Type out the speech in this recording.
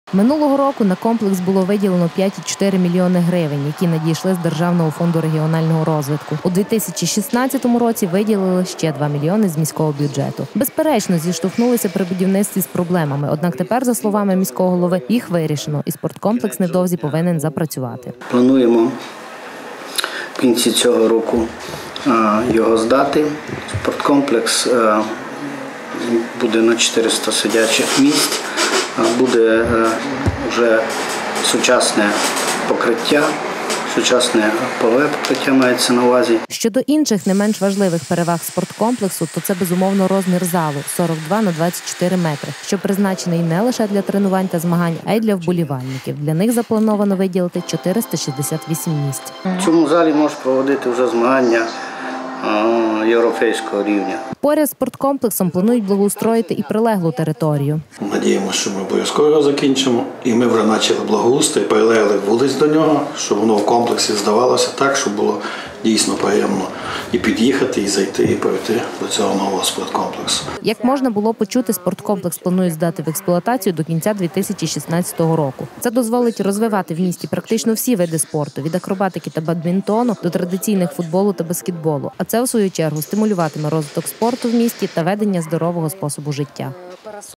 Минулого року на комплекс було виділено 5,4 мільйони гривень, які надійшли з Державного фонду регіонального розвитку. У 2016 році виділили ще 2 мільйони з міського бюджету. Безперечно, зіштовхнулися при будівництві з проблемами, однак тепер, за словами міського голови, їх вирішено і спорткомплекс невдовзі повинен запрацювати. Плануємо в кінці цього року його здати. Спорткомплекс буде на 400 сидячих місць, буде вже сучасне покриття, сучасне полове покриття мається на увазі. Щодо інших не менш важливих переваг спорткомплексу, то це безумовно розмір залу – 42 на 24 метри, що призначений не лише для тренувань та змагань, а й для вболівальників. Для них заплановано виділити 468 місць. В цьому залі можуть проводити вже змагання європейського рівня. Поряд з спорткомплексом планують благоустроїти і прилеглу територію. Надіємося, що ми обов'язково його закінчимо. І ми вже почали благоустрій, прилеглих вулиць до нього, щоб воно в комплексі здавалося так, щоб було дійсно приємно і під'їхати, і зайти, і пройти до цього нового спорткомплексу. Як можна було почути, спорткомплекс планують здати в експлуатацію до кінця 2016 року. Це дозволить розвивати в місті практично всі види спорту – від акробатики та бадмінтону до традиційних футболу та баскетболу. А це, у свою чергу, стимулюватиме розвиток спорту в місті та ведення здорового способу життя.